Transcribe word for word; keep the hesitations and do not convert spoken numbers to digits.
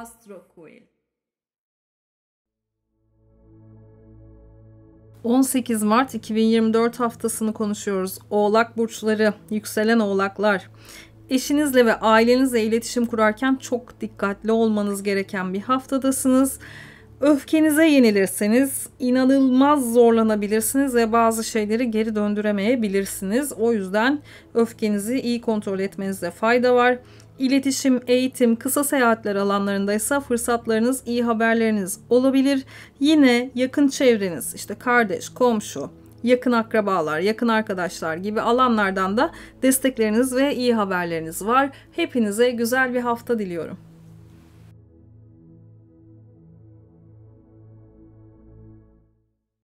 Astro Quill. on sekiz Mart iki bin yirmi dört haftasını konuşuyoruz. Oğlak burçları, yükselen oğlaklar. Eşinizle ve ailenizle iletişim kurarken çok dikkatli olmanız gereken bir haftadasınız. Öfkenize yenilirseniz inanılmaz zorlanabilirsiniz ve bazı şeyleri geri döndüremeyebilirsiniz. O yüzden öfkenizi iyi kontrol etmenizde fayda var. İletişim, eğitim, kısa seyahatler alanlarındaysa fırsatlarınız, iyi haberleriniz olabilir. Yine yakın çevreniz, işte kardeş, komşu, yakın akrabalar, yakın arkadaşlar gibi alanlardan da destekleriniz ve iyi haberleriniz var. Hepinize güzel bir hafta diliyorum.